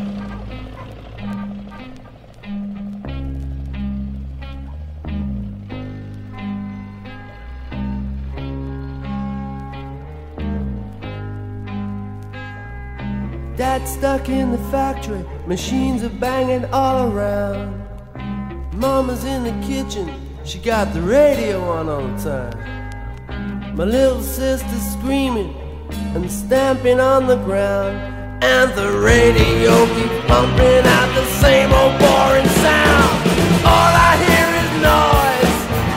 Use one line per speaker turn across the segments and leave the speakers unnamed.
Dad's stuck in the factory, machines are banging all around. Mama's in the kitchen, she got the radio on all the time. My little sister's screaming and stamping on the ground, and the radio keeps pumping out the same old boring sound. All I hear is noise,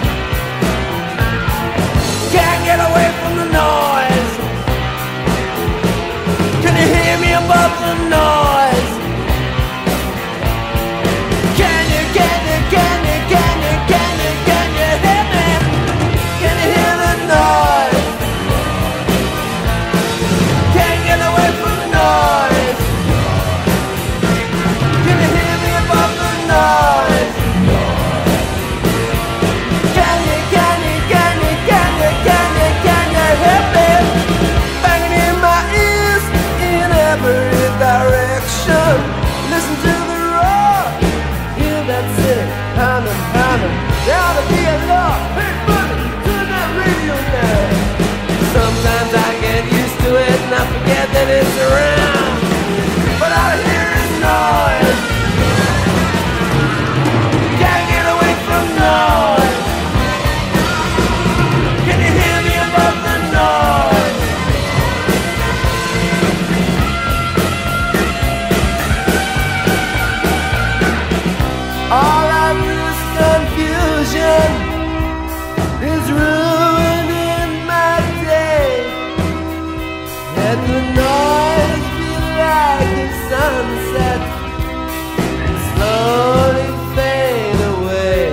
can't get away from the noise. Can you hear me above the noise? Can you hear me? Can you hear the noise? Can't get away from the noise. Can you hear me above the noise? Can you hear me? Banging in my ears in every direction. Listen to the roar, hear that city pounding, pounding. There ought to be a law. Hey buddy, turn that radio down. Sometimes I get used to it and I forget that it's around, but all I hear is noise. Can't get away from noise. Can you hear me above the noise? All I do is confusion is ruining my day. Let the noise be like the sunset, slowly fade away.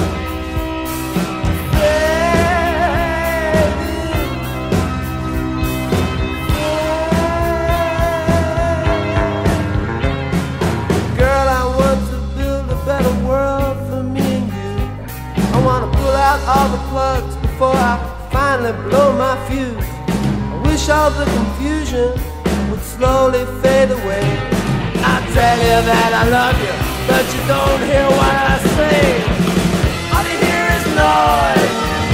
Girl, I want to build a better world for me and you. I want to pull out all the plugs before I finally blow my fuse. I wish all the confusion would slowly fade away. I tell you that I love you, but you don't hear what I say. All you hear is noise.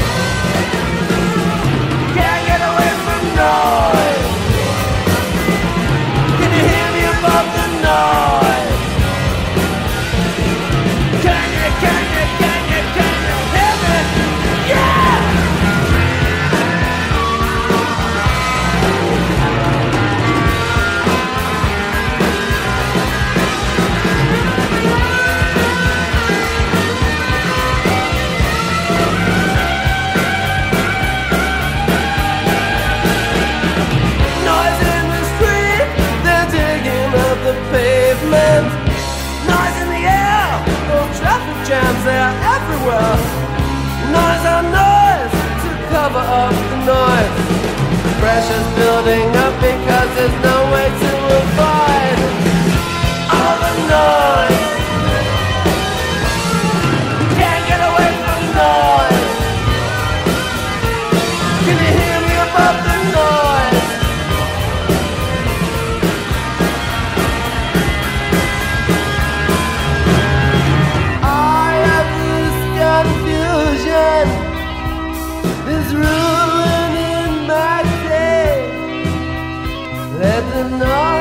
Can't get away from noise. Can you hear me above the noise? Can you hear me? Yeah! Noise in the street, they're digging up the pavement. Noise in the air, those traffic jams, they're everywhere. Noise on noise to cover up the noise. Pressure's building up because there's no way to avoid all the noise. Can't get away from noise. Can you hear me above the noise? All of this confusion is ruining my day. Let the noise